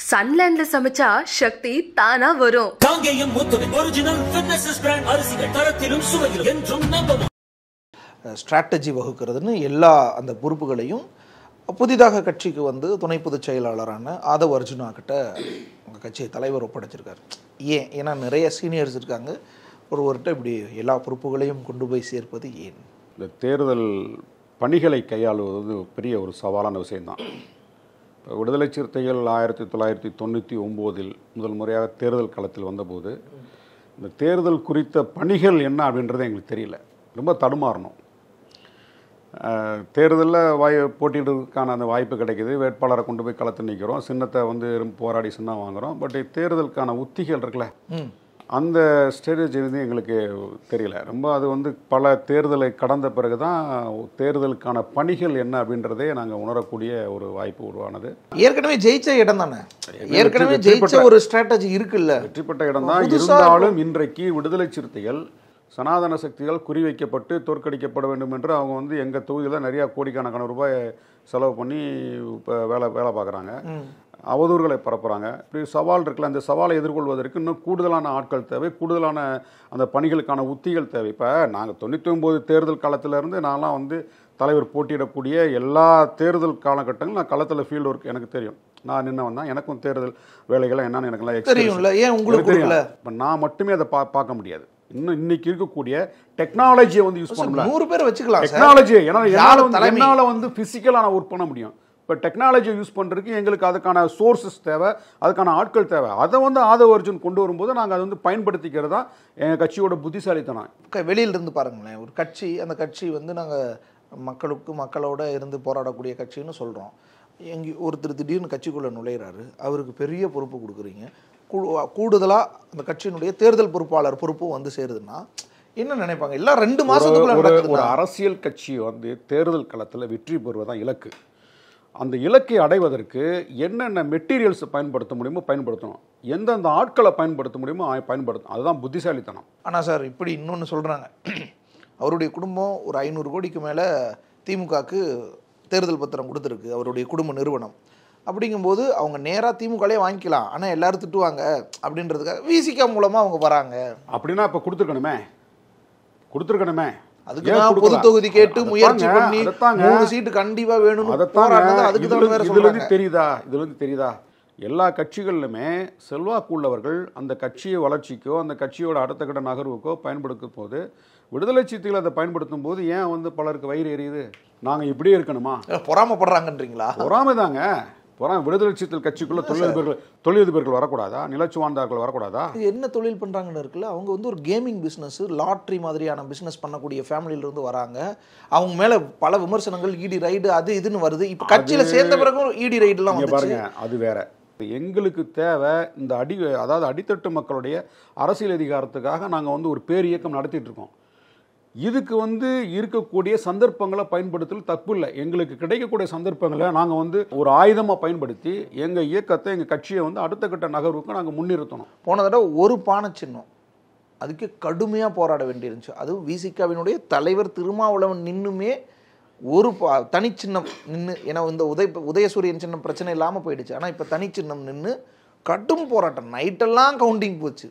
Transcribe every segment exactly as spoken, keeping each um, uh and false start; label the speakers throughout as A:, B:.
A: சன்லேண்ட்ல சமைச்சா சக்தி தானா வரும்.
B: காங்கேயம் முத்துவின் ஒரிஜினல் ஃபிட்னஸ் பிராண்ட் அரிசிகள் தரத்திலும் சுவையிலும் என்றும் நம்பவும்.
C: ஸ்ட்ராட்டஜி வகுக்கிறதுன்னு எல்லா அந்த பொறுப்புகளையும் புதிதாக கட்சிக்கு வந்து துணை பொதுச் செயலாளரான ஆதவ் அர்ஜுனா கிட்ட உங்கள் கட்சி தலைவர் ஒப்படைச்சிருக்காரு. ஏன்? ஏன்னா நிறைய சீனியர்ஸ் இருக்காங்க. ஒருவர்கிட்ட இப்படி எல்லா பொறுப்புகளையும் கொண்டு போய் சேர்ப்பது ஏன்?
D: இந்த தேர்தல் பணிகளை கையாளுவது பெரிய ஒரு சவாலான விஷயம்தான். விடுதலை சிறுத்தைகள் ஆயிரத்தி தொள்ளாயிரத்தி தொண்ணூற்றி ஒம்போதில் முதல் முறையாக தேர்தல் களத்தில் வந்தபோது இந்த தேர்தல் குறித்த பணிகள் என்ன அப்படின்றது எங்களுக்கு தெரியல. ரொம்ப தடுமாறணும். தேர்தலில் வாய் போட்டியிடுறதுக்கான அந்த வாய்ப்பு கிடைக்கிது. வேட்பாளரை கொண்டு போய் களத்தில் நிற்கிறோம். சின்னத்தை வந்து போராடி சின்னம் வாங்குகிறோம். பட் தேர்தலுக்கான உத்திகள் இருக்குல்ல, அந்த ஸ்ட்ராட்டஜி வந்து எங்களுக்கு தெரியல. ரொம்ப அது வந்து பல தேர்தலை கடந்த பிறகு தான் தேர்தலுக்கான பணிகள் என்ன அப்படின்றதே நாங்கள் உணரக்கூடிய ஒரு வாய்ப்பு உருவானது.
C: ஏற்கனவே ஜெயிச்ச இடம் தானே, ஏற்கனவே ஜெயிச்ச ஒரு ஸ்ட்ராட்டஜி இருக்குல்ல,
D: வெற்றி பெற்ற இடம் தான். இருந்தாலும் இன்றைக்கு விடுதலை சிறுத்தைகள் சனாதன சக்திகள் குறிவைக்கப்பட்டு தோற்கடிக்கப்பட வேண்டும் என்று அவங்க வந்து எங்கள் தொகுதியில் நிறையா கோடிக்கணக்கான ரூபாய் செலவு பண்ணி இப்போ வேலை வேலை பார்க்குறாங்க, அவதூறுகளை பரப்புகிறாங்க. இப்படி சவால் இருக்குல்ல, அந்த சவாலை எதிர்கொள்வதற்கு இன்னும் கூடுதலான ஆட்கள் தேவை, கூடுதலான அந்த பணிகளுக்கான உத்திகள் தேவை. இப்போ நாங்கள் தொண்ணூற்றி ஒம்பது தேர்தல் காலத்திலேருந்து நான்லாம் வந்து தலைவர் போட்டியிடக்கூடிய எல்லா தேர்தல் காலகட்டங்களும் நான் களத்தில் ஃபீல்டு ஒர்க் எனக்கு தெரியும். நான் நின்னவன் தான், எனக்கும் தேர்தல் வேலைகள் என்னன்னு எனக்கு
C: தெரியும்ல. ஏன் உங்களுக்கு தெரியல?
D: இப்போ நான் மட்டுமே அதை பா பார்க்க முடியாது. இன்னும் இன்னைக்கு இருக்கக்கூடிய டெக்னாலஜியை வந்து யூஸ் பண்ணலாம்.
C: நூறு பேர் வச்சுக்கலாம்
D: டெக்னாலஜியை. என்னால் வந்து ஃபிசிக்கலாக ஒர்க் பண்ண முடியும். இப்போ டெக்னாலஜியை யூஸ் பண்ணுறதுக்கு எங்களுக்கு அதுக்கான சோர்ஸஸ் தேவை, அதுக்கான ஆட்கள் தேவை. அதை வந்து ஆதவ் அர்ஜுன் கொண்டு வரும்போது நாங்கள் அதை வந்து பயன்படுத்திக்கிறது தான் எங்கள் கட்சியோட புத்திசாலித்தனம்.
C: வெளியிலிருந்து பாருங்களேன், ஒரு கட்சி, அந்த கட்சி வந்து நாங்கள் மக்களுக்கு மக்களோட இருந்து போராடக்கூடிய கட்சின்னு சொல்கிறோம். எங்கே ஒருத்தர் திடீர்னு கட்சிக்குள்ளே நுழையிறாரு, அவருக்கு பெரிய பொறுப்பு கொடுக்குறீங்க. கூடுதலாக அந்த கட்சியினுடைய தேர்தல் பொறுப்பாளர் பொறுப்பும் வந்து சேருதுன்னா என்ன நினைப்பாங்க? எல்லாம் ரெண்டு மாதத்துக்குள்ள
D: ஒரு அரசியல் கட்சி வந்து தேர்தல் களத்தில் வெற்றி பெறுவதான் இலக்கு. அந்த இலக்கை அடைவதற்கு என்னென்ன மெட்டீரியல்ஸ் பயன்படுத்த முடியுமோ பயன்படுத்தணும், எந்தெந்த ஆட்களை பயன்படுத்த முடியுமோ பயன்படுத்தணும். அதுதான் புத்திசாலித்தனம்.
C: ஆனால் சார் இப்படி இன்னொன்று சொல்கிறாங்க, அவருடைய குடும்பம் ஒரு ஐநூறு கோடிக்கு மேலே திமுகவுக்கு தேர்தல் பத்திரம் கொடுத்துருக்கு, அவருடைய குடும்ப நிறுவனம். அப்படிங்கும்போது அவங்க நேராக திமுகலே வாங்கிக்கலாம், ஆனால் எல்லாரும் திட்டுவாங்க அப்படின்றதுக்காக விசிகா மூலமாக அவங்க வராங்க.
D: அப்படின்னா இப்போ கொடுத்துருக்கணுமே கொடுத்துருக்கணுமே
C: அதுக்கு நான் பொது தொகுதி கேட்டு முயற்சி பண்ணி மூணு சீட்டு கண்டிப்பா வேணும்னு போராடுறது. அதுக்கு தான் வேற
D: இதுல இருந்து தெரியுதா இதுல இருந்து தெரியுதா எல்லா கட்சிகளிலுமே செல்வாக்கு உள்ளவர்கள் அந்த கட்சியை வளர்ச்சிக்கோ அந்த கட்சியோட அடுத்த கட்ட நகர்வுக்கோ பயன்படுத்தும் போது விடுதலை சிறுத்தைகள் அதை பயன்படுத்தும் போது ஏன் வந்து பலருக்கு வயிறு எரியுது? நாங்க இப்படியே இருக்கணுமா?
C: பொறாமப்படுறாங்கன்றீங்களா?
D: பொறாமை தாங்க. பொறாமை. விடுதலை சிறுத்தைகள் கட்சிக்குள்ள தொழிலதிபர்கள் தொழிலதிபர்கள் வரக்கூடாதா? நிலச்சுவார்ந்தார்கள் வரக்கூடாதா?
C: என்ன தொழில் பண்றாங்கன்னு இருக்குல்ல, அவங்க வந்து ஒரு கேமிங் பிசினஸ், லாட்ரி மாதிரியான பிசினஸ் பண்ணக்கூடிய ஃபேமிலியில இருந்து வராங்க. அவங்க மேல பல விமர்சனங்கள், இடி ரைடு அது இதுன்னு வருது. இப்ப கட்சியில சேர்ந்த பிறகும் இடி ரைடு எல்லாம்
D: பாருங்க. அது வேற. எங்களுக்கு தேவை இந்த அடி அதாவது அடித்தட்டு மக்களுடைய அரசியல் அதிகாரத்துக்காக நாங்கள் வந்து ஒரு பேர் இயக்கம் நடத்திட்டு இருக்கோம். இதுக்கு வந்து இருக்கக்கூடிய சந்தர்ப்பங்களை பயன்படுத்தல் தப்பு இல்லை. எங்களுக்கு கிடைக்கக்கூடிய சந்தர்ப்பங்களை நாங்கள் வந்து ஒரு ஆயுதமாக பயன்படுத்தி எங்கள் இயக்கத்தை எங்கள் கட்சியை வந்து அடுத்த கட்ட நகர்வுக்கு நாங்கள் முன்னிறுத்தணும்.
C: போன தடவை ஒரு பானை சின்னம் அதுக்கு கடுமையாக போராட வேண்டியிருந்துச்சு. அதுவும் விசிகாவினுடைய தலைவர் திருமாவளவன் நின்றுமே ஒரு பா தனி சின்னம் நின்று, ஏன்னா இந்த உதய உதயசூரியன் சின்னம் பிரச்சனை இல்லாமல் போயிடுச்சு. ஆனால் இப்போ தனி சின்னம் நின்று கடும் போராட்டம், நைட்டெல்லாம் கவுண்டிங் போச்சு.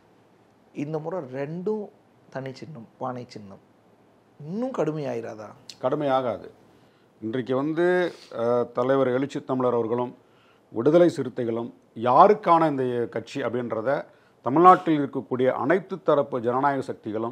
C: இந்த முறை ரெண்டும் தனி சின்னம், பானை சின்னம், இன்னும் கடுமையாயிராதா?
D: கடுமையாகாது. இன்றைக்கு வந்து தலைவர் எழுச்சி தமிழர் அவர்களும் விடுதலை சிறுத்தைகளும் யாருக்கான இந்த கட்சி அப்படின்றத தமிழ்நாட்டில் இருக்கக்கூடிய அனைத்து தரப்பு ஜனநாயக சக்திகளும்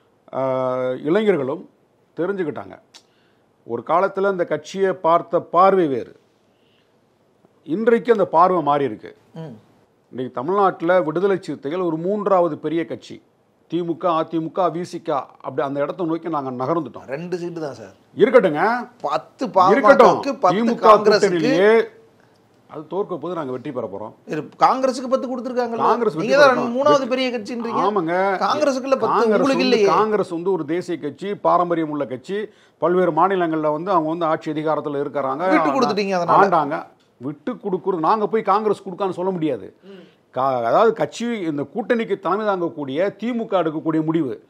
D: இளைஞர்களும் தெரிஞ்சுக்கிட்டாங்க. ஒரு காலத்தில் இந்த கட்சியை பார்த்த பார்வை வேறு, இன்றைக்கு அந்த பார்வை மாறி இருக்கு. இன்றைக்கு தமிழ்நாட்டில் விடுதலை சிறுத்தைகள் ஒரு மூன்றாவது பெரிய கட்சி. திமுக, அதிமுக, விசிகா அப்படி அந்த இடத்த நோக்கி நாங்கள் நகர்ந்துட்டோம்.
C: ரெண்டு சீட்டு தான் சார்.
D: இருக்கட்டுங்க,
C: பத்து
D: இருக்கட்டும். திமுக கூட்டணியிலேயே அது தோற்க போது நாங்கள் வெற்றி பெற போறோம்.
C: காங்கிரஸுக்கு பத்து கொடுத்துருக்காங்க.
D: காங்கிரஸ்
C: மூணாவது பெரிய கட்சின்றீங்க.
D: ஆமாங்க,
C: காங்கிரஸுக்குள்ள
D: காங்கிரஸ் வந்து ஒரு தேசிய கட்சி, பாரம்பரியம் உள்ள கட்சி. பல்வேறு மாநிலங்களில் வந்து அவங்க வந்து ஆட்சி அதிகாரத்தில் இருக்கிறாங்க.
C: விட்டு கொடுத்துட்டீங்க,
D: ஆண்டாங்க. விட்டு கொடுக்குறது நாங்கள் போய் காங்கிரஸ் கொடுக்கான்னு சொல்ல முடியாது. அதாவது கட்சி இந்த கூட்டணிக்கு தலைமை தாங்கக்கூடிய திமுக எடுக்கக்கூடிய முடிவு.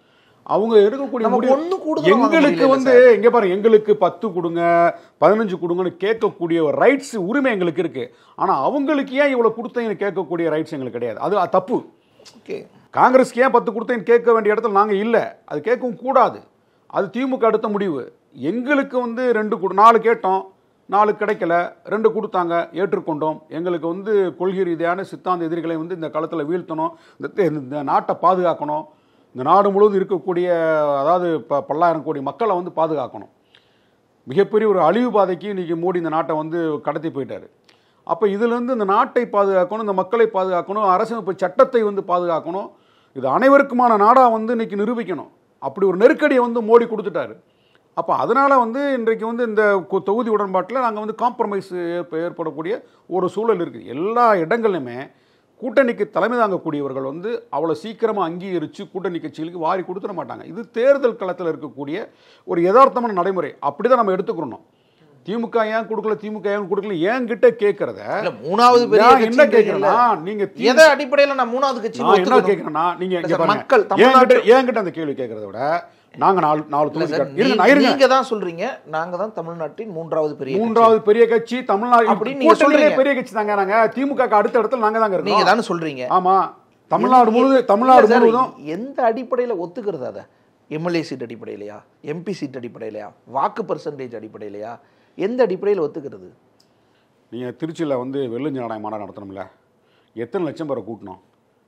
D: அவங்க எடுக்கக்கூடிய
C: நமக்கு
D: முடிவு
C: ஒண்ணு கூடுதலா வாங்க
D: எங்களுக்கு
C: முடியல
D: வந்து இங்க பாருங்க, எங்களுக்கு பத்து கொடுங்க பதினஞ்சு கொடுங்கன்னு கேட்கக்கூடிய ரைட்ஸ் உரிமை எங்களுக்கு இருக்கு. ஆனா அவங்களுக்கு ஏன் இவ்வளவு கொடுத்தீங்கன்னு கேட்கக்கூடிய ரைட்ஸ் எங்களுக்கு கிடையாது. அது தப்பு.
C: ஓகே,
D: காங்கிரஸ்க்கு ஏன் பத்து கொடுத்தீங்கன்னு கேட்க வேண்டிய இடத்துல நாங்க இல்ல, அது கேட்கவும் கூடாது. அது திமுக எடுத்த முடிவு. எங்களுக்கு வந்து ரெண்டு கொடு நாலு கேட்டோம், நாலு கிடைக்கல, ரெண்டு கொடுத்தாங்க, ஏற்றுக்கொண்டோம். எங்களுக்கு வந்து கொள்கை ரீதியான சித்தாந்த எதிரிகளை வந்து இந்த காலத்தில் வீழ்த்தணும், இந்த நாட்டை பாதுகாக்கணும், இந்த நாடு முழுவதும் இருக்கக்கூடிய அதாவது ப பல்லாயிரம் கோடி மக்களை வந்து பாதுகாக்கணும். மிகப்பெரிய ஒரு அழிவு பாதைக்கு இன்றைக்கி மோடி இந்த நாட்டை வந்து கடத்தி போயிட்டார். அப்போ இதிலேருந்து இந்த நாட்டை பாதுகாக்கணும், இந்த மக்களை பாதுகாக்கணும், அரசமைப்பு சட்டத்தை வந்து பாதுகாக்கணும், இது அனைவருக்குமான நாடாக வந்து இன்றைக்கி நிரூபிக்கணும். அப்படி ஒரு நெருக்கடியை வந்து மோடி கொடுத்துட்டாரு. அப்போ அதனால் வந்து இன்றைக்கு வந்து இந்த தொகுதி உடன்பாட்டில் நாங்கள் வந்து காம்ப்ரமைஸ் ஏற்படக்கூடிய ஒரு சூழல் இருக்குது. எல்லா இடங்களிலுமே கூட்டணிக்கு தலைமை தாங்கக்கூடியவர்கள் வந்து அவ்வளோ சீக்கிரமாக அங்கீகரித்து கூட்டணி கட்சிகளுக்கு வாரி கொடுத்துட மாட்டாங்க. இது தேர்தல் களத்தில் இருக்கக்கூடிய ஒரு யதார்த்தமான நடைமுறை. அப்படி தான் நம்ம எடுத்துக்கணும். திமுக ஏன் கொடுக்கல, திமுக ஏன் கொடுக்கல, ஏன் கிட்ட கேட்கறத
C: மூணாவது
D: என்ன கேட்கறேன்னா, நீங்க
C: எதை அடிப்படையில் நான் மூணாவது கட்சி
D: என்ன கேட்கறேன்னா, நீங்க மக்கள் என்கிட்ட அந்த கேள்வி கேட்கறத விட நாங்க நாலு நாலு தொகுதி
C: நீங்க தான் சொல்றீங்க, நாங்க தான் தமிழ்நாட்டின் மூன்றாவது பெரிய
D: மூன்றாவது பெரிய கட்சி தமிழ்நாடு அப்படின்னு நீங்க சொல்றீங்க. பெரிய கட்சி தாங்க நாங்க, திமுக அடுத்த இடத்துல நாங்க தாங்க இருக்கோம்.
C: நீங்க தானே சொல்றீங்க.
D: ஆமா, தமிழ்நாடு முழுவதும் தமிழ்நாடு முழுவதும்
C: எந்த அடிப்படையில ஒத்துக்கிறது? அத எம்எல்ஏ சீட் அடிப்படையிலையா, எம்பி சீட் அடிப்படையிலையா, வாக்கு பர்சன்டேஜ் அடிப்படையிலையா, எந்த அடிப்படையில் ஒத்துக்கிறது?
D: நீங்க திருச்சியில வந்து வெள்ளஞ்சி நாடாய மாநாடு நடத்தணும்ல, எத்தனை லட்சம் பேரை கூட்டணும்?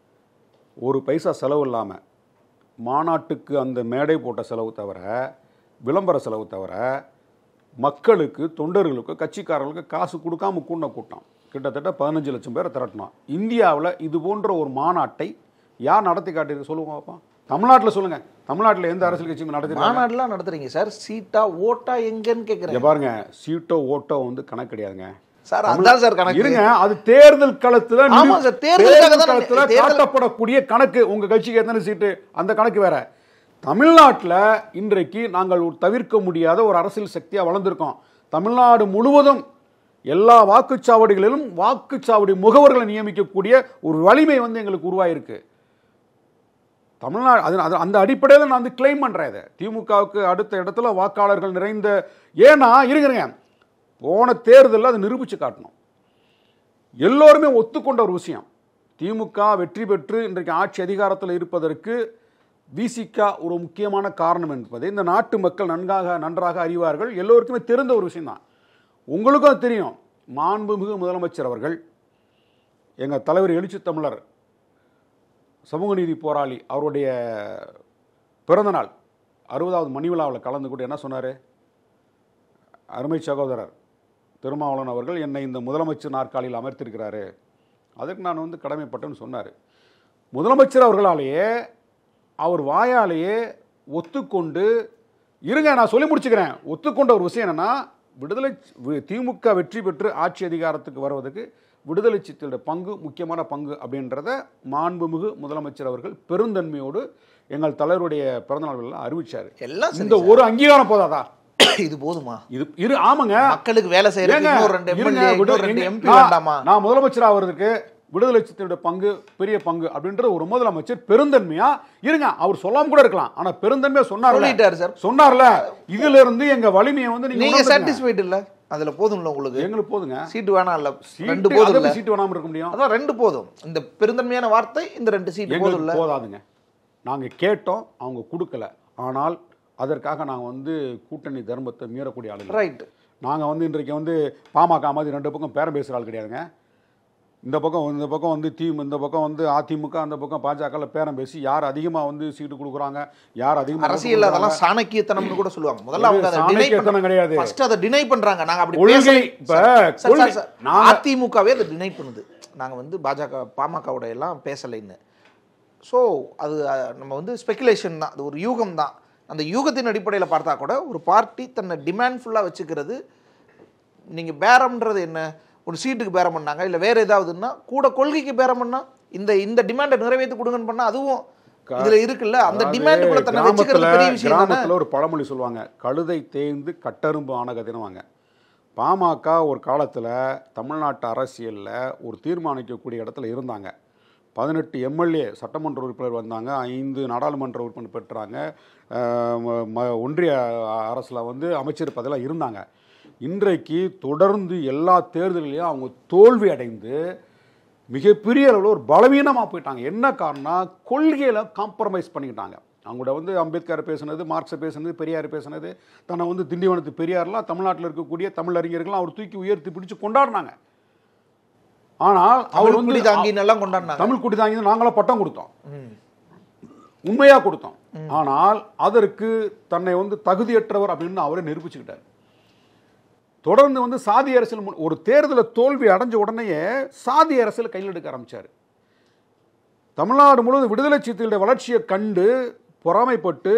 D: ஒரு பைசா செலவு இல்லாமல் மாநாட்டுக்கு அந்த மேடை போட்ட செலவு தவிர, விளம்பர செலவு தவிர, மக்களுக்கு தொண்டர்களுக்கு கட்சிக்காரர்களுக்கு காசு கொடுக்காம கூட்டின கூட்டம் கிட்டத்தட்ட பதினஞ்சு லட்சம் பேரை திரட்டணும். இந்தியாவில் இது போன்ற ஒரு மாநாட்டை யார் நடத்தி காட்டியிருக்கு சொல்லுங்க பாப்பா. தமிழ்நாட்டில் சொல்லுங்க, தமிழ்நாட்டில் எந்த அரசியல் கட்சியும் நடத்தி
C: மாநாடுலாம் நடத்துறீங்க சார்? சீட்டா ஓட்டா எங்கன்னு கேட்குறேன்.
D: பாருங்க, சீட்டோ ஓட்டோ வந்து கணக்கு கிடையாதுங்க
C: சார். அதான் சார் கணக்கு.
D: இருங்க, அது தேர்தல் களத்துல தேர்தல் களத்துல காட்டப்படக்கூடிய கணக்கு. உங்க கட்சிக்கு எத்தனை சீட்டு அந்த கணக்கு வேற. தமிழ்நாட்டில் இன்றைக்கு நாங்கள் தவிர்க்க முடியாத ஒரு அரசியல் சக்தியா வளர்ந்திருக்கோம். தமிழ்நாடு முழுவதும் எல்லா வாக்குச்சாவடிகளிலும் வாக்குச்சாவடி முகவர்களை நியமிக்கக்கூடிய ஒரு வலிமை வந்து எங்களுக்கு உருவாயிருக்கு. தமிழ்நாடு அது அந்த அடிப்படையில் நான் வந்து கிளைம் பண்றேன். இதை திமுகவுக்கு அடுத்த இடத்துல வாக்காளர்கள் நிறைந்த, ஏன்னா இருங்க, போன தேர்தலில் அதை நிரூபித்து காட்டணும். எல்லோருமே ஒத்துக்கொண்ட ஒரு விஷயம், திமுக வெற்றி பெற்று இன்றைக்கு ஆட்சி அதிகாரத்தில் இருப்பதற்கு விசிக ஒரு முக்கியமான காரணம் என்பதை இந்த நாட்டு மக்கள் நன்றாக நன்றாக அறிவார்கள். எல்லோருக்குமே தெரிந்த ஒரு விஷயம்தான். உங்களுக்கும் அது தெரியும். மாண்புமிகு முதலமைச்சர் அவர்கள், எங்கள் தலைவர் எழுச்சி தமிழர் சமூக நீதி போராளி அவருடைய பிறந்தநாள் அறுபதாவது மணி விழாவில் கலந்து கொண்டு என்ன சொன்னார்? அருமை சகோதரர் திருமாவளவன் அவர்கள் என்னை இந்த முதலமைச்சர் நாற்காலியில் அமர்த்திருக்கிறாரு, அதுக்கு நான் வந்து கடமைப்பட்டேன்னு சொன்னார். முதலமைச்சர் அவர்களாலேயே அவர் வாயாலேயே ஒத்துக்கொண்டு, இருங்க நான் சொல்லி முடிச்சுக்கிறேன், ஒத்துக்கொண்ட ஒரு விஷயம் என்னன்னா, விடுதலை திமுக வெற்றி பெற்று ஆட்சி அதிகாரத்துக்கு வருவதற்கு விடுதலை சிறுத்தைகளோட பங்கு முக்கியமான பங்கு அப்படின்றத மாண்புமிகு முதலமைச்சர் அவர்கள் பெருந்தன்மையோடு எங்கள் தலைவருடைய பிறந்தநாள் விழாவில் அறிவிச்சார். எல்லாம் இந்த ஒரு அங்கீகாரம் போதாதா?
C: இது போதுமா?
D: இது இரு ஆமாங்க,
C: மக்களுக்கு வேலை செய்யறதுக்கு
D: நான் முதலமைச்சர் ஆகிறதுக்கு விடுதலை சிறுத்தைகளோட பங்கு பெரிய பங்கு அப்படின்ற ஒரு முதலமைச்சர் பெருந்தன்மையா இருங்க, அவர் சொல்லாம கூட இருக்கலாம், ஆனா பெருந்தன்மையா சொன்னார் சொன்னார்ல. இதுல இருந்து எங்க வலிமையை வந்து நீங்க
C: சாட்டிஸ்ஃபைட் இல்ல, அதுல போதும்ல உங்களுக்கு?
D: எங்களுக்கு போதுங்க,
C: சீட்டு வேணாம் இல்ல, ரெண்டு போதும் இல்ல,
D: சீட்டு வேணாம இருக்க முடியும்,
C: அதான் ரெண்டு போதும். இந்த பெருந்தன்மையான வார்த்தை, இந்த ரெண்டு சீட்டு போதும் இல்ல,
D: போதாதுங்க. நாங்க கேட்டோம், அவங்க கொடுக்கல. ஆனால் அதற்காக நாங்க வந்து கூட்டணி தர்மத்தை மீறக்கூடிய ஆளு
C: ரைட்.
D: நாங்க வந்து இன்றைக்கு வந்து பாமக மாதிரி ரெண்டு பக்கம் பேரம் பேசுற ஆள் கிடையாதுங்க. இந்த பக்கம் இந்த பக்கம் வந்து தி இந்த பக்கம் வந்து அதிமுக, அந்த பக்கம் பாஜக பேரம் பேசி யார் அதிகமா வந்து சீட்டு கொடுக்குறாங்க, யார் அதிகமா
C: அரசியல் அதெல்லாம் சாணக்கியத்தனம்னு கூட சொல்லுவாங்க. முதல்ல அவங்க அதை
D: சாணக்கியத்தனம் கிடையாது,
C: ஃபர்ஸ்ட் அதை டினை பண்றாங்க. நாங்க அப்படி கொள்கை இப்ப அதிமுகவே அதை டினை பண்ணுது. நாங்க வந்து பாஜக பாமகவோட எல்லாம் பேசலைன்னு. ஸோ அது நம்ம வந்து ஸ்பெகுலேஷன் தான், அது ஒரு யூகம் தான். அந்த யூகத்தின் அடிப்படையில் பார்த்தா கூட ஒரு பார்ட்டி தன்னை டிமாண்ட் ஃபுல்லாக வச்சுக்கிறது. நீங்கள் பேரம்ன்றது என்ன? ஒரு சீட்டுக்கு பேரம் பண்ணாங்க, இல்லை வேறு ஏதாவதுன்னா கூட கொள்கைக்கு பேரம் பண்ணால் இந்த இந்த டிமாண்டை நிறைவேற்றி கொடுங்கன்னு பண்ணால் அதுவும் இதில் இருக்குல்ல. அந்த டிமாண்டுக்குள்ள தன்னை வச்சுக்கிறது பெரிய விஷயம்.
D: கிராமத்தில் ஒரு பழமொழி சொல்லுவாங்க, கழுதை தேய்ந்து கட்டரும்பு ஆன கதினவாங்க. பாமக ஒரு காலத்தில் தமிழ்நாட்டு அரசியலில் ஒரு தீர்மானிக்கக்கூடிய இடத்துல இருந்தாங்க. பதினெட்டு எம்எல்ஏ சட்டமன்ற உறுப்பினர் வந்தாங்க, ஐந்து நாடாளுமன்ற உறுப்பினர் பெற்றாங்க, ஒன்றிய அரசில் வந்து அமைச்சர் பதவியெல்லாம் இருந்தாங்க. இன்றைக்கு தொடர்ந்து எல்லா தேர்தலையும் அவங்க தோல்வி அடைந்து மிகப்பெரிய அளவில் ஒரு பலவீனமாக போயிட்டாங்க. என்ன காரணம்னா கொள்கையில் காம்ப்ரமைஸ் பண்ணிக்கிட்டாங்க. அவங்களோட வந்து அம்பேத்கர் பேசுனது, மார்க்ஸை பேசுனது, பெரியார் பேசுனது, தன்னை வந்து திண்டிவனத்து பெரியார்லாம் தமிழ்நாட்டில் இருக்கக்கூடிய தமிழ் அறிஞர்கள்லாம் அவர் தூக்கி உயர்த்தி பிடிச்சு கொண்டாடினாங்க. ஆனால் அவர் வந்து தமிழ் குடி தாங்கி நாங்களாம் பட்டம் கொடுத்தோம், உண்மையா கொடுத்தோம். ஆனால் அதற்கு தன்னை வந்து தகுதியற்றவர் அப்படின்னு அவரே நிரூபிச்சுக்கிட்டார். தொடர்ந்து வந்து சாதி அரசியல், ஒரு தேர்தலில் தோல்வி அடைஞ்ச உடனேயே சாதி அரசியல் கையில் எடுக்க ஆரம்பிச்சார். தமிழ்நாடு முழுவதும் விடுதலை சிறுத்தைகளுடைய வளர்ச்சியை கண்டு பொறாமைப்பட்டு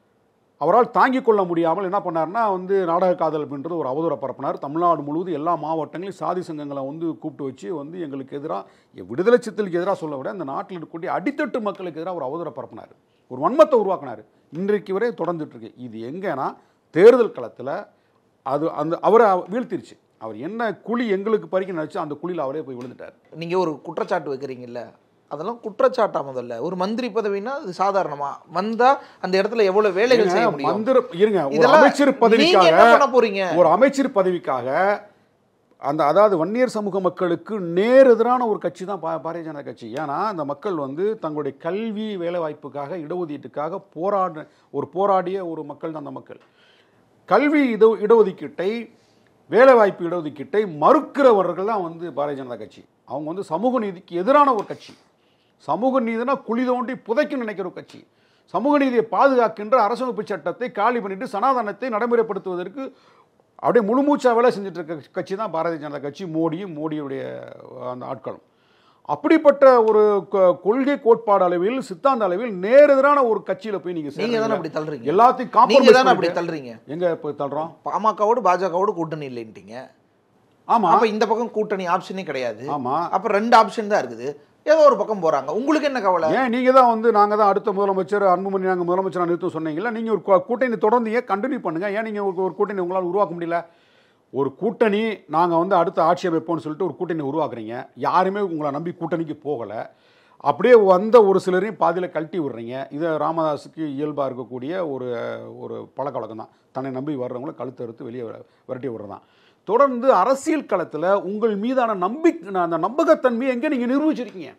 D: அவரால் தாங்கிக் கொள்ள முடியாமல் என்ன பண்ணார்னா வந்து நாடக காதல் அப்படின்றது ஒரு அவதூற பரப்பினார். தமிழ்நாடு முழுவதும் எல்லா மாவட்டங்களையும் சாதி சங்கங்களை வந்து கூப்பிட்டு வச்சு வந்து எங்களுக்கு எதிராக, விடுதலை சிறுத்தைகளுக்கு எதிராக சொல்ல விட இந்த நாட்டில் இருக்கக்கூடிய அடித்தட்டு மக்களுக்கு எதிராக ஒரு அவதூற பரப்பினார், ஒரு வன்மத்தை உருவாக்கினார். இன்றைக்கு வரை தொடர்ந்துட்டு இருக்கு. இது எங்கன்னா தேர்தல் களத்தில் அது அந்த அவரை வீழ்த்திருச்சு. அவர் என்ன குழி எங்களுக்கு பறிக்க நினைச்சு அந்த குழியில் அவரே போய் விழுந்துட்டார்.
C: நீங்கள் ஒரு குற்றச்சாட்டு வைக்கிறீங்கல்ல, அதெல்லாம் குற்றச்சாட்டா? முதல்ல ஒரு மந்திரி பதவினா அது சாதாரணமா வந்தா அந்த இடத்துல எவ்வளவு வேலைகள் செய்ய முடியும்?
D: மந்திர இருங்க, ஒரு அமைச்சர் பதவிக்காக
C: என்ன பண்ண போறீங்க?
D: ஒரு அமைச்சர் பதவிக்காக அந்த அதாவது வன்னியர் சமூக மக்களுக்கு நேர் எதிரான ஒரு கட்சி தான் பாரதிய ஜனதா கட்சி. ஏன்னா அந்த மக்கள் வந்து தங்களுடைய கல்வி வேலை வாய்ப்புக்காக இடஒதுக்கீட்டுக்காக போராட ஒரு போராடிய ஒரு மக்கள் தான் அந்த மக்கள். கல்வி இட இடஒதுக்கீட்டை வேலைவாய்ப்பு இடஒதுக்கீட்டை மறுக்கிறவர்கள் தான் வந்து பாரதிய ஜனதா கட்சி. அவங்க வந்து சமூக நீதிக்கு எதிரான ஒரு கட்சி. சமூக நீதினா குழி தோண்டி புதைக்கும் நினைக்கிற ஒரு கட்சி. சமூக நீதியை பாதுகாக்கின்ற அரசமைப்பு சட்டத்தை காலி பண்ணிட்டு சனாதனத்தை நடைமுறைப்படுத்துவதற்கு அப்படியே முழுமூச்சா வேலை செஞ்சுட்டு இருக்க கட்சி தான் பாரதிய ஜனதா கட்சி, மோடியும் மோடியுடைய அந்த ஆட்களும். அப்படிப்பட்ட ஒரு கொள்கை கோட்பாடு அளவில், சித்தாந்த அளவில் நேர் எதிரான ஒரு கட்சியில போய் நீங்க எல்லாத்தையும் காம்ப்ரமைஸ் அப்படி தள்ளுறீங்க. எங்க போய் தள்ளுறோம்?
C: பாமகவோடு பாஜகவோடு கூட்டணி இல்லைன்ட்டீங்க. ஆமா, அப்ப இந்த பக்கம் கூட்டணி ஆப்ஷனே கிடையாது. ஆமா, அப்ப ரெண்டு ஆப்ஷன் தான் இருக்குது. ஏதோ ஒரு பக்கம் போறாங்க. உங்களுக்கு என்ன கவலை?
D: ஏன் நீங்க தான் வந்து நாங்க தான் அடுத்த முதலமைச்சர் அன்புமணி நாங்க முதலமைச்சர் நிறுத்தம் சொன்னீங்களா? நீங்க ஒரு கூட்டணி தொடர்ந்து ஏன் கண்டினியூ பண்ணுங்க. ஏன் நீங்க ஒரு கூட்டணி உங்களால் உருவாக்க முடியல? ஒரு கூட்டணி நாங்கள் வந்து அடுத்த ஆட்சி அமைப்போம்னு சொல்லிட்டு ஒரு கூட்டணி உருவாக்குறீங்க. யாருமே உங்களை நம்பி கூட்டணிக்கு போகலை. அப்படியே வந்த ஒரு சிலரையும் பாதியில் கழட்டி விடுறீங்க. இது ராமதாஸுக்கு இயல்பாக இருக்கக்கூடிய ஒரு ஒரு பழக்க வழக்கம் தான். தன்னை நம்பி வர்றவங்கள கழுத்து அறுத்து வெளியே விரட்டி விடுறதான். தொடர்ந்து அரசியல் களத்தில் உங்கள் மீதான நம்பிக்கை, அந்த நம்பகத்தன்மையை எங்கே நீங்கள் நிரூபிச்சிருக்கீங்க?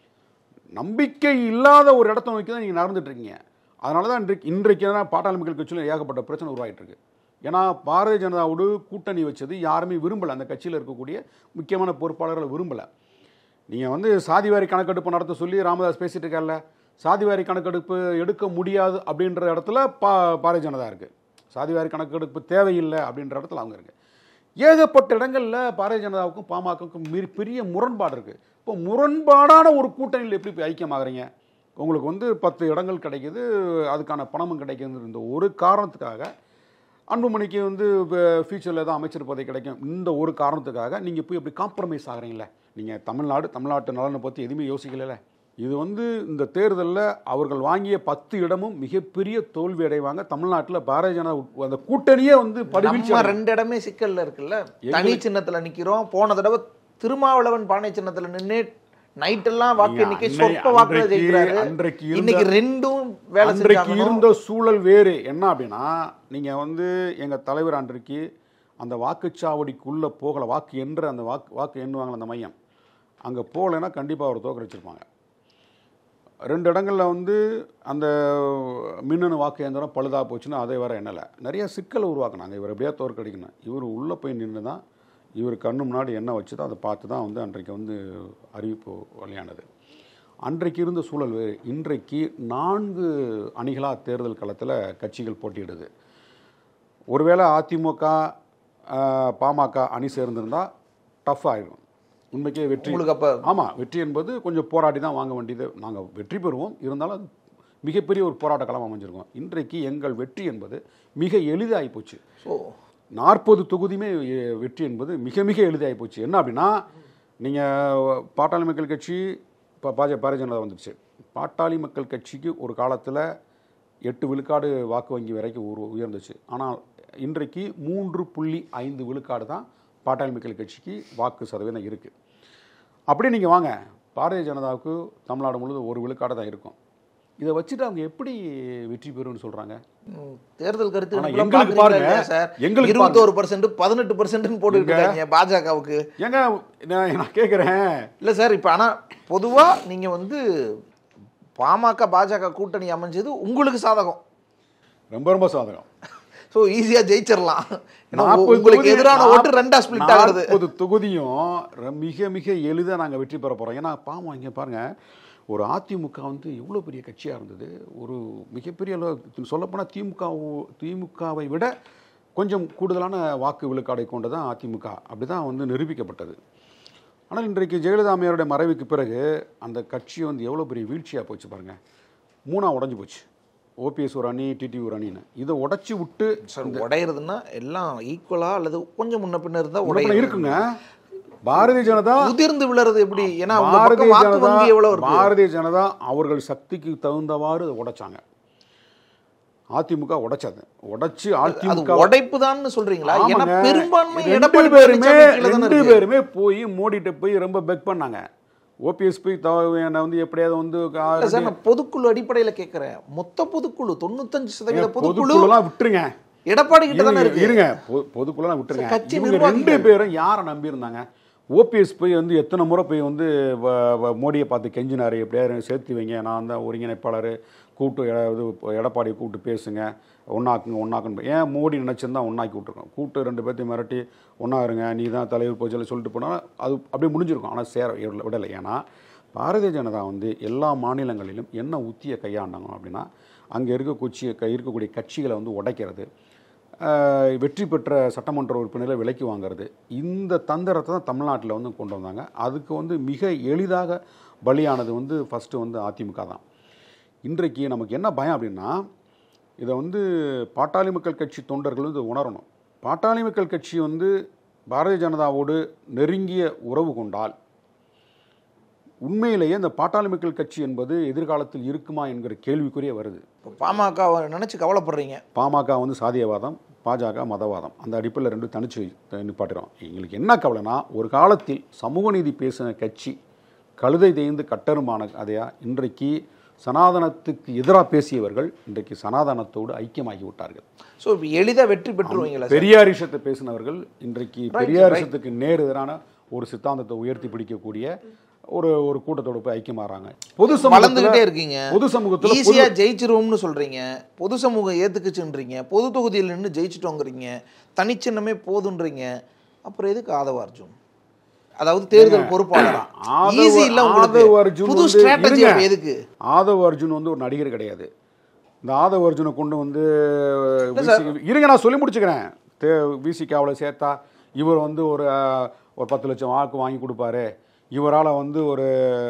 D: நம்பிக்கை இல்லாத ஒரு இடத்த நோக்கி தான் நீங்கள் நடந்துட்டு இருக்கீங்க. அதனால தான் இன்றைக்கு இன்றைக்கு தான் பாட்டாளி மக்கள் கட்சியில் ஏகப்பட்ட பிரச்சனை உருவாகிட்டு இருக்கு. ஏன்னா பாரதிய ஜனதாவோடு கூட்டணி வச்சது யாருமே விரும்பலை. அந்த கட்சியில் இருக்கக்கூடிய முக்கியமான பொறுப்பாளர்களை விரும்பலை. நீங்கள் வந்து சாதிவாரி கணக்கெடுப்பு நடத்த சொல்லி ராமதாஸ் பேசிகிட்டு இருக்கார்ல, சாதிவாரி கணக்கெடுப்பு எடுக்க முடியாது அப்படின்ற இடத்துல பா பாரதிய ஜனதா இருக்குது. சாதிவாரி கணக்கெடுப்பு தேவையில்லை அப்படின்ற இடத்துல அவங்க இருக்குது. ஏகப்பட்ட இடங்களில் பாரதிய ஜனதாவுக்கும் பாமகவுக்கும் மீறி பெரிய முரண்பாடு இருக்குது. இப்போ முரண்பாடான ஒரு கூட்டணியில் எப்படி போய் ஐக்கியமாகறீங்க? உங்களுக்கு வந்து பத்து இடங்கள் கிடைக்கிது, அதுக்கான பணமும் கிடைக்குது. இந்த ஒரு காரணத்துக்காக அன்புமணிக்கு வந்து ஃபியூச்சரில் தான் அமைச்சர் பதவி கிடைக்கும், இந்த ஒரு காரணத்துக்காக நீங்கள் போய் எப்படி காம்ப்ரமைஸ் ஆகிறீங்களே? நீங்கள் தமிழ்நாடு தமிழ்நாட்டு நலனை பற்றி எதுவுமே யோசிக்கல. இது வந்து இந்த தேர்தலில் அவர்கள் வாங்கிய பத்து இடமும் மிகப்பெரிய தோல்வி அடைவாங்க. தமிழ்நாட்டில் பாரதிய ஜனதா அந்த கூட்டணியே வந்து படுவீழ்ச்சி.
C: ரெண்டு இடமே சிக்கல்ல இருக்குல்ல. தனி சின்னத்தில் நிற்கிறோம். போன தடவை திருமாவளவன் பானை சின்னத்தில் நின்று நைட்டெல்லாம் வாக்கு எண்ணிக்கை சொற்ப வாக்குல ஜெயிக்கிறாரு. இன்னைக்கு ரெண்டும் வேலை செஞ்சாங்க.
D: இருந்த சூழல் வேறு. என்ன அப்படின்னா, நீங்கள் வந்து எங்கள் தலைவர் அன்றைக்கு அந்த வாக்குச்சாவடிக்குள்ளே போகலை. வாக்கு என்ற அந்த வாக்கு வாக்கு எண்ணுவாங்க அந்த மையம், அங்கே போகலைன்னா கண்டிப்பாக அவர் தோற்கடிச்சிருப்பாங்க. ரெண்டு இடங்களில் வந்து அந்த மின்னணு வாக்கு இயந்திரம் பழுதாக போச்சுன்னா அதை வேறு எண்ணலை. நிறைய சிக்கலை உருவாக்குனாங்க. இவர் எப்படியா தோற்கடிக்கணும். இவர் உள்ளே போய் நின்று தான் இவர் கண்ணு முன்னாடி என்ன வச்சு தான் அதை பார்த்து தான் வந்து அன்றைக்கு வந்து அறிவிப்பு வழியானது. அன்றைக்கு இருந்த சூழல் வேறு. இன்றைக்கு நான்கு அணிகளாக தேர்தல் களத்தில் கட்சிகள் போட்டியிடுது. ஒருவேளை அதிமுக பாமக அணி சேர்ந்திருந்தால் டஃப் ஆகிடும். உண்மைக்கே வெற்றி.
C: அப்போ
D: ஆமாம், வெற்றி என்பது கொஞ்சம் போராடி தான் வாங்க வேண்டியது. நாங்கள் வெற்றி பெறுவோம், இருந்தாலும் அது மிகப்பெரிய ஒரு போராட்ட களம் அமைஞ்சிருக்கோம். இன்றைக்கு எங்கள் வெற்றி என்பது மிக எளிதாகி போச்சு. ஸோ நாற்பது தொகுதியுமே வெற்றி என்பது மிக மிக எளிதாகி போச்சு. என்ன அப்படின்னா, நீங்கள் பாட்டாளி மக்கள் கட்சி இப்போ பாஜக பாரதிய ஜனதா வந்துடுச்சு. பாட்டாளி மக்கள் கட்சிக்கு ஒரு காலத்தில் எட்டு விழுக்காடு வாக்கு வங்கி வரைக்கும் உயர்ந்துச்சு. ஆனால் இன்றைக்கு மூன்று புள்ளி ஐந்து விழுக்காடு தான் பாட்டாளி மக்கள் கட்சிக்கு வாக்கு சதவீதம் இருக்குது. அப்படியே நீங்கள் வாங்க, பாரதிய ஜனதாவுக்கு தமிழ்நாடு முழுவதும் ஒரு விழுக்காடு தான் இருக்கும். இதை வச்சுட்டு அவங்க எப்படி வெற்றி பெறும்னு சொல்றாங்க?
C: தேர்தல் கருத்து
D: எங்களுக்கு பாருங்க
C: சார்,
D: எங்களுக்கு
C: இருபத்தோரு பர்சன்ட் பதினெட்டு பர்சன்ட் போட்டு இருக்காங்க பாஜகவுக்கு.
D: ஏங்க நான் கேட்குறேன்.
C: இல்லை சார், இப்போ ஆனால் பொதுவாக நீங்கள் வந்து பாமக பாஜக கூட்டணி அமைஞ்சது உங்களுக்கு சாதகம்,
D: ரொம்ப ரொம்ப சாதகம்.
C: ஸோ ஈஸியாக ஜெயிச்சிடலாம். உங்களுக்கு எதிரான ஓட்டு ரெண்டா ஸ்பிளிட் ஆகுது.
D: நாற்பது தொகுதியும் மிக மிக எளிதாக நாங்கள் வெற்றி பெற போகிறோம். ஏன்னா பாவம் இங்கே பாருங்கள், ஒரு அதிமுக வந்து எவ்வளோ பெரிய கட்சியாக இருந்தது, ஒரு மிகப்பெரிய அளவு சொல்லப்போனால் திமுக திமுகவை விட கொஞ்சம் கூடுதலான வாக்கு விழுக்காடை கொண்டு தான் அதிமுக அப்படி தான் வந்து நிரூபிக்கப்பட்டது. ஆனால் இன்றைக்கு ஜெயலலிதா அம்மையாருடைய மறைவுக்கு பிறகு அந்த கட்சி வந்து எவ்வளோ பெரிய வீழ்ச்சியாக போச்சு பாருங்கள். மூணாக உடஞ்சி போச்சு. ஓபிஎஸ் ஒரு அணி, டிடி ஒரு அணின்னு இதை உடச்சி விட்டு
C: சார் உடையிறதுன்னா எல்லாம் ஈக்குவலாக அல்லது கொஞ்சம் முன்ன பின்ன இருந்தால் உடைய
D: இருக்குங்க. பாரதிய ஜனதா
C: உதிர்ந்து விழுறது எப்படி? ஏன்னா
D: பாரதிய ஜனதா
C: எவ்வளவு
D: பாரதிய ஜனதா அவர்கள் சக்திக்கு தகுந்தவாறு உடைச்சாங்க. அதிமுக உடைச்சது உடைச்சு அதிமுக
C: உடைப்பு தான் சொல்றீங்களா? ஏன்னா பெரும்பான்மை
D: ரெண்டு பேருமே ரெண்டு பேருமே போய் மோடிட்ட போய் ரொம்ப பெக் பண்ணாங்க. ஓபிஎஸ் போய் வந்து எப்படியாவது வந்து
C: பொதுக்குழு அடிப்படையில் கேட்கிறேன். மொத்த பொதுக்குழு தொண்ணூத்தஞ்சு சதவீத
D: பொதுக்குழுலாம் விட்டுருங்க,
C: எடப்பாடி கிட்ட தானே இருக்கு.
D: இருங்க, பொதுக்குழுலாம் விட்டுருங்க. இவங்க ரெண்டு பேரும் யாரை நம்பி இருந்தாங்க? ஓபிஎஸ் போய் வந்து எத்தனை முறை போய் வந்து மோடியை பார்த்து கெஞ்சினார், எப்படியாவது சேர்த்து வைங்க, நான் தான் ஒருங்கிணைப்பாளர், கூப்பிட்டு எடப்பாடியை கூப்பிட்டு பேசுங்க, ஒன்றாக்குங்க ஒன்றாக்குன்னு. ஏன் மோடி நினச்சிருந்தா ஒன்றாக்கி விட்டுருக்கோம். கூப்பிட்டு ரெண்டு பேர்த்தையும் மிரட்டி ஒன்றா இருங்க, நீ தான் தலைவர் போச்சு சொல்லிட்டு போனால் அது அப்படியே முடிஞ்சிருக்கும். ஆனால் சேர விடலை. ஏன்னா பாரதிய ஜனதா வந்து எல்லா மாநிலங்களிலும் என்ன உத்தியை கையாண்டாங்க அப்படின்னா, அங்கே இருக்க கொச்சி இருக்கக்கூடிய கட்சிகளை வந்து உடைக்கிறது, வெற்றி பெற்ற சட்டமன்ற உறுப்பினரை விலைக்கு வாங்கிறது, இந்த தந்திரத்தை தான் தமிழ்நாட்டில் வந்து கொண்டு வந்தாங்க. அதுக்கு வந்து மிக எளிதாக பலியானது வந்து ஃபஸ்ட்டு வந்து அதிமுக தான். இன்றைக்கு நமக்கு என்ன பயம் அப்படின்னா, இதை வந்து பாட்டாளி மக்கள் கட்சி தொண்டர்கள் வந்து உணரணும். பாட்டாளி மக்கள் கட்சி வந்து பாரதிய ஜனதாவோடு நெருங்கிய உறவு கொண்டால் உண்மையிலேயே இந்த பாட்டாளி மக்கள் கட்சி என்பது எதிர்காலத்தில் இருக்குமா என்கிற கேள்விக்குரிய வருது.
C: பாமக நினைச்சு கவலைப்படுறீங்க.
D: பாமக வந்து சாதியவாதம், பாஜக மதவாதம், அந்த அடிப்படையில் ரெண்டு தனிச்சு நிப்பாட்டுறோம். எங்களுக்கு என்ன கவலைனா, ஒரு காலத்தில் சமூக நீதி பேசின கட்சி கழுதை தேய்ந்து கட்டருமான கதையா இன்றைக்கு சனாதனத்துக்கு எதிராக பேசியவர்கள் இன்றைக்கு சனாதனத்தோடு ஐக்கியமாகி விட்டார்கள்.
C: ஸோ எளிதாக வெற்றி பெற்றுருவீங்களா?
D: பெரியாரிசத்தை பேசினவர்கள் இன்றைக்கு பெரியாரிசத்துக்கு நேர் எதிரான ஒரு சித்தாந்தத்தை உயர்த்தி பிடிக்கக்கூடிய ஒரு ஒரு கூட்டத்தோட போய் ஐக்கியமாறாங்க. பொது
C: வளர்ந்துகிட்டே இருக்கீங்க.
D: பொது சமூகத்தில்
C: ஈஸியா ஜெயிச்சிருவோம்னு சொல்றீங்க, பொது சமூகம் ஏத்துக்குச்சுன்றீங்க, பொது தொகுதியில் நின்று ஜெயிச்சிட்டோங்கிறீங்க, தனிச்சின்னமே போதுன்றீங்க. அப்புறம் எதுக்கு ஆதவ அர்ஜுன்? அதாவது தேர்தல் பொறுப்பாளரா? ஈஸி இல்ல உங்களுக்கு. புது ஸ்ட்ராட்டஜி எதுக்கு?
D: ஆதவ அர்ஜுன் வந்து ஒரு நடிகர் கிடையாது. இந்த ஆதவ அர்ஜுனை கொண்டு வந்து இருங்க நான் சொல்லி முடிச்சுக்கிறேன். விசிகாவில் சேர்த்தா இவர் வந்து ஒரு ஒரு பத்து லட்சம் வாக்கு வாங்கி கொடுப்பாரு, இவரால் வந்து ஒரு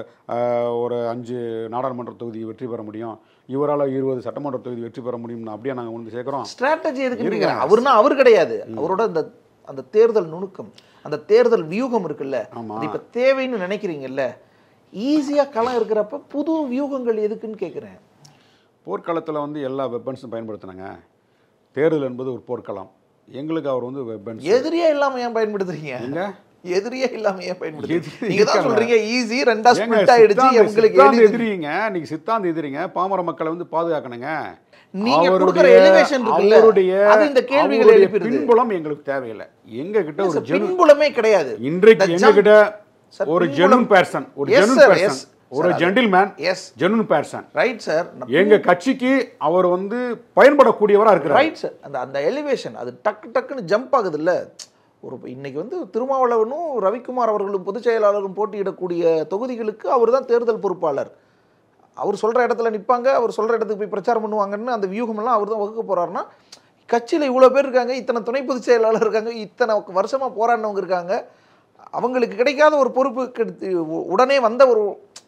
D: ஒரு அஞ்சு நாடாளுமன்ற தொகுதி வெற்றி பெற முடியும், இவரால் இருபது சட்டமன்ற தொகுதி வெற்றி பெற முடியும்னு அப்படியே நாங்கள் வந்து சேர்க்குறோம்.
C: ஸ்ட்ராட்டஜி எதுக்கு? அவருன்னா அவர் கிடையாது. அவரோட அந்த அந்த தேர்தல் நுணுக்கம், அந்த தேர்தல் வியூகம் இருக்குல்ல, அது இப்போ தேவைன்னு நினைக்கிறீங்கல்ல. ஈஸியாக களம் இருக்கிறப்ப புது வியூகங்கள் எதுக்குன்னு கேட்குறேன்.
D: போர்க்களத்தில் வந்து எல்லா வெப்பன்ஸும் பயன்படுத்தினாங்க. தேர்தல் என்பது ஒரு போர்க்களம். எங்களுக்கு அவர் வந்து வெப்பன்ஸ்
C: எதிரியே இல்லாமல் ஏன் பயன்படுத்துறீங்க? எதிரியே இல்லாம ஏன் பயன்படுத்துறீங்க? நீங்க தான் சொல்றீங்க ஈஸி ரெண்டா ஸ்பிளிட் ஆயிடுச்சு. உங்களுக்கு
D: எதிரிங்க, நீங்க சித்தாந்த எதிரிங்க. பாமர மக்களை வந்து பாதுகாக்கணுங்க.
C: நீங்க கொடுக்கிற எலிவேஷன் இருக்குல்ல, அது இந்த கேள்விகளை எழுப்பிடுது.
D: பின்புலம் எங்களுக்கு தேவையில்லை. எங்க கிட்ட ஒரு
C: பின்புலமே கிடையாது.
D: இன்றைக்கு எங்க கிட்ட ஒரு ஜெனுன் பர்சன், ஒரு ஜெனுன் பர்சன், ஒரு gentleman, genuine person,
C: right sir.
D: எங்க கட்சிக்கு அவர் வந்து பயன்படக்கூடியவரா இருக்கிறார்.
C: Right sir. அந்த அந்த எலிவேஷன் அது டக்கு டக்குன்னு ஜம்ப் ஆகுது இல்ல. ஒரு இன்னைக்கு வந்து திருமாவளவனும் ரவிக்குமார் அவர்களும் பொதுச் செயலாளரும் போட்டியிடக்கூடிய தொகுதிகளுக்கு அவர் தான் தேர்தல் பொறுப்பாளர். அவர் சொல்கிற இடத்துல நிற்பாங்க, அவர் சொல்கிற இடத்துக்கு போய் பிரச்சாரம் பண்ணுவாங்கன்னு அந்த வியூகமெல்லாம் அவர் தான் வகுக்க போகிறாருன்னா, கட்சியில் இவ்வளோ பேர் இருக்காங்க, இத்தனை துணை பொதுச் செயலாளர் இருக்காங்க, இத்தனை வருஷமாக போராடினவங்க இருக்காங்க, அவங்களுக்கு கிடைக்காத ஒரு பொறுப்பு உடனே வந்த ஒரு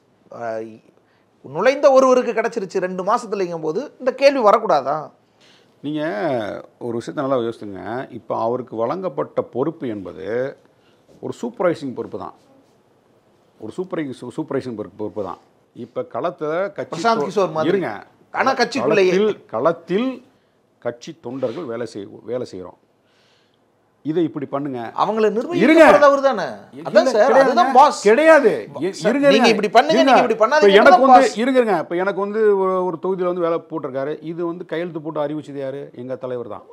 C: நுழைந்த ஒருவருக்கு கிடச்சிருச்சு ரெண்டு மாதத்துலங்கும் போது இந்த கேள்வி வரக்கூடாதா?
D: நீங்கள் ஒரு விஷயத்தை நல்லா யோசித்துங்க. இப்போ அவருக்கு வழங்கப்பட்ட பொறுப்பு என்பது ஒரு சூப்பர்வைசிங் பொறுப்பு தான், ஒரு சூப்பரை சூப்பர்வைசிங் பொறுப்பு தான். இப்போ களத்தில் கட்சி இருங்க,
C: ஆனால் கட்சிக்குள்ளேயே
D: களத்தில் கட்சி தொண்டர்கள் வேலை செய் வேலை செய்கிறோம். இதை இப்படி பண்ணுங்க,
C: அவங்கள நிர்வகிக்கிறது அவர்தானே. அதான் சார், அதுதான் பாஸ்.
D: கிடையாது, இருங்க,
C: நீங்க இப்படி பண்ணுங்க, நீங்க இப்படி பண்ணாதீங்க.
D: எனக்கு வந்து இருங்க, இப்ப எனக்கு வந்து ஒரு தொகுதியில் வந்து வேலை போட்டிருக்காரு, இது வந்து கையெழுத்து போட்டு அறிவிச்சது யாரு? எங்க தலைவர் தான்.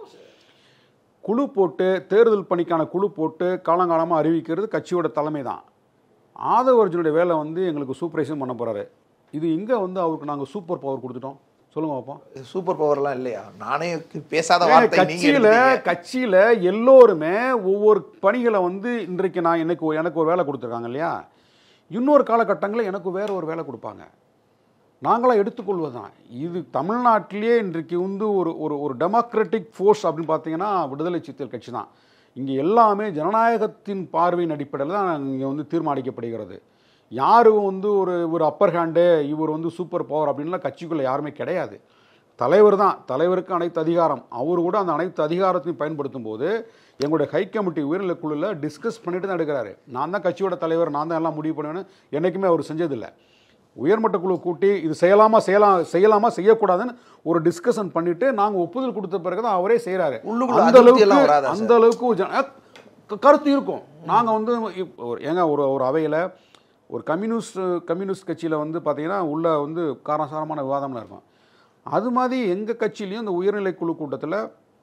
D: குழு போட்டு தேர்தல் பணிக்கான குழு போட்டு காலங்காலமாக அறிவிக்கிறது கட்சியோட தலைமை தான். ஆதவ அர்ஜுனுடைய வேலை வந்து எங்களுக்கு சூப்பர்வைசன் பண்ண போறாரு. இது இங்க வந்து அவருக்கு நாங்கள் சூப்பர் பவர் கொடுத்துட்டோம். சொல்லுங்க பாப்போம்.
C: சூப்பர் பவர்லாம் இல்லையா? நானே பேசாத வார்த்தை.
D: கட்சியில கட்சியில எல்லோருமே ஒவ்வொரு பணிகளை வந்து இன்றைக்கு நான் எனக்கு எனக்கு ஒரு வேலை கொடுத்துருக்காங்க இல்லையா, இன்னொரு காலகட்டங்களில் எனக்கு வேற ஒரு வேலை கொடுப்பாங்க. நாங்களாம் எடுத்துக்கொள்வதுதான். இது தமிழ்நாட்டிலேயே இன்றைக்கு வந்து ஒரு ஒரு ஒரு டெமோக்ராட்டிக் ஃபோர்ஸ் அப்படின்னு பார்த்தீங்கன்னா விடுதலை சிறுத்தைகள் கட்சி தான். இங்கே எல்லாமே ஜனநாயகத்தின் பார்வையின் அடிப்படையில் தான் இங்கே வந்து தீர்மானிக்கப்படுகிறது. யாரும் வந்து ஒரு ஒரு அப்பர் ஹேண்டு, இவர் வந்து சூப்பர் பவர் அப்படின்லாம் கட்சிக்குள்ளே யாருமே கிடையாது. தலைவர் தான், தலைவருக்கு அனைத்து அதிகாரம். அவர் கூட அந்த அனைத்து அதிகாரத்தையும் பயன்படுத்தும் போது எங்களுடைய ஹை கமிட்டி உயர்நிலை குழுவில் டிஸ்கஸ் பண்ணிட்டு தான் எடுக்கிறாரு. நான் தான் கட்சியோட தலைவர், நான் தான் எல்லாம் முடிவு பண்ணுவேன்னு என்றைக்குமே அவர் செஞ்சதில்லை. உயர்மட்ட குழு கூட்டி இது செய்யலாமா செய்யலாம் செய்யலாமா செய்யக்கூடாதுன்னு ஒரு டிஸ்கஷன் பண்ணிட்டு நாங்கள் ஒப்புதல் கொடுத்த பிறகு தான் அவரே செய்கிறாரு. அந்த அளவுக்கு அந்த அளவுக்கு கருத்து இருக்கும். நாங்கள் வந்து ஏங்க ஒரு ஒரு அவையில் ஒரு கம்யூனிஸ்ட் கம்யூனிஸ்ட் கட்சியில் வந்து பார்த்தீங்கன்னா உள்ள வந்து காரணசாரமான விவாதம்லாம் இருக்கும். அது மாதிரி எங்கள் கட்சியிலையும் இந்த உயர்நிலை குழு கூட்டத்தில்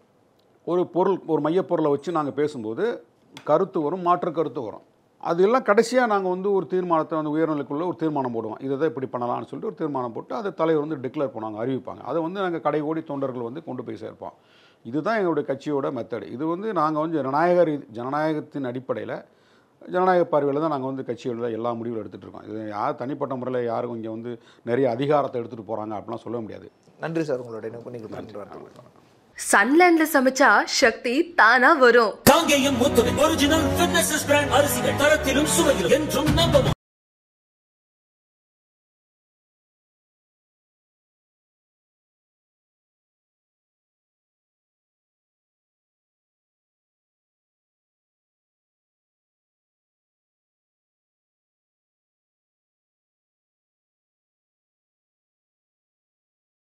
D: ஒரு பொருள் ஒரு மையப்பொருளை வச்சு நாங்கள் பேசும்போது கருத்து வரும், மாற்று கருத்து வரும். அது எல்லாம் கடைசியாக நாங்கள் வந்து ஒரு தீர்மானத்தை வந்து உயர்நிலைக்குள்ளே ஒரு தீர்மானம் போடுவோம். இதை தான் இப்படி பண்ணலாம்னு சொல்லிட்டு ஒரு தீர்மானம் போட்டு அதை தலைவர் வந்து டிக்ளேர் பண்ணுவாங்க, அறிவிப்பாங்க. அதை வந்து நாங்கள் கடை ஓடி தொண்டர்கள் வந்து கொண்டு போய் சேர்ப்போம். இதுதான் எங்களுடைய கட்சியோட மெத்தடு. இது வந்து நாங்கள் வந்து ஜனநாயக ஜனநாயகத்தின் அடிப்படையில் ஜனநாயக பார்வையில் தான் நாங்கள் வந்து கட்சிகளில் எல்லா முடிவுகளும் எடுத்துகிட்டு இருக்கோம். இது யார் தனிப்பட்ட முறையில் யாரும் இங்கே வந்து நிறைய அதிகாரத்தை எடுத்துகிட்டு போகிறாங்க அப்படிலாம் சொல்ல முடியாது.
C: நன்றி சார், உங்களுடைய
A: சன்லேண்ட்ல சமைச்சா சக்தி தானா வரும்.
B: காங்கேயம் முத்துவின் ஒரிஜினல் ஃபிட்னஸ் பிராண்ட் அரிசிகள் தரத்திலும் சுவையிலும் என்றும் நம்பவும்.